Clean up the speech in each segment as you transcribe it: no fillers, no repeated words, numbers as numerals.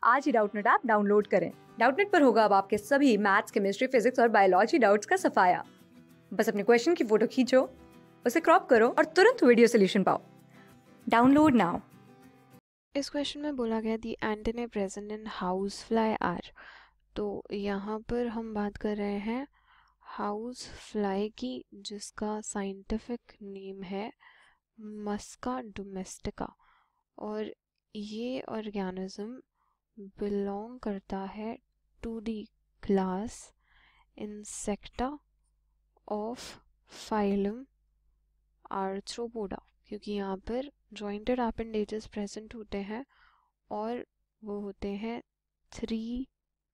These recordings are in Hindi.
आज ही डाउटनेट ऐप डाउनलोड करें। डाउटनेट पर होगा अब आपके सभी मैथ्स, केमिस्ट्री, फिजिक्स और बायोलॉजी डाउट्स का सफाया। बस अपने क्वेश्चन की फोटो खींचो, उसे क्रॉप करो और तुरंत वीडियो सोल्यूशन पाओ। Download now. इस क्वेश्चन में बोला गया the antennae present in house fly are. तो यहाँ पर हम बात कर रहे हैं हाउस फ्लाई की, जिसका साइंटिफिक नेम है मस्का डोमेस्टिका, और ये ऑर्गेनिज्म बिलोंग करता है to the class Insecta of phylum Arthropoda, क्योंकि यहाँ पर जॉइंटेड एपेंडेजेस प्रेजेंट होते हैं और वो होते हैं 3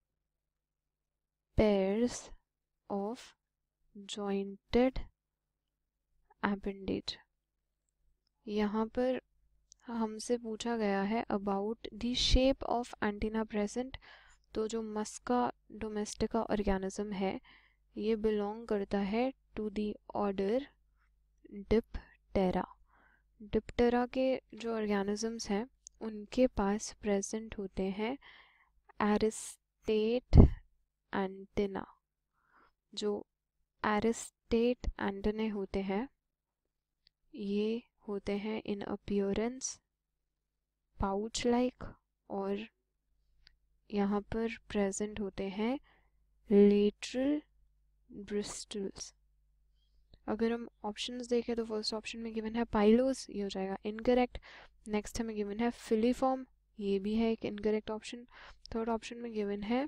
pairs of jointed appendage। यहाँ पर हमसे पूछा गया है about the shape of antenna present. तो जो मस्का डोमेस्टिका ऑर्गेनिज्म है ये बिलोंग करता है to the order Diptera. Diptera के जो ऑर्गेनिजम्स हैं उनके पास प्रेजेंट होते हैं एरिस्टेट एंटेना। जो एरिस्टेट एंटेने होते हैं ये होते हैं इन अपीयरेंस पाउच लाइक, और यहाँ पर प्रेजेंट होते हैं लेटरल ब्रिस्टल्स। अगर हम ऑप्शंस देखें तो फर्स्ट ऑप्शन में गिवन है पाइलोस, ये हो जाएगा इनकरेक्ट। नेक्स्ट हमें गिवन है फिलीफॉर्म, ये भी है एक इनकरेक्ट ऑप्शन। थर्ड ऑप्शन में गिवन है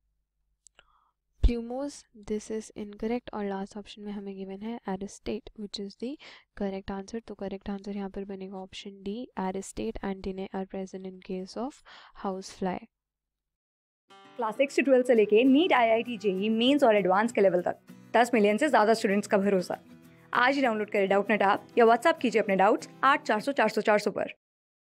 प्लूमोस, दिस इज इनकरेक्ट। और लास्ट ऑप्शन में हमें गिवन है aristate, which is the correct answer. तो करेक्ट आंसर यहाँ पर बनेगा option D, aristate antennae are present in case of house fly. Class 6 से 12 से लेके नीट, IIT, JEE मेंस और एडवांस के लेवल तक 10 मिलियन से ज्यादा स्टूडेंट्स का भरोसा। आज ही डाउनलोड करें डाउटनेट ऐप या व्हाट्सएप कीजिए अपने डाउट्स 8400 400 400 पर।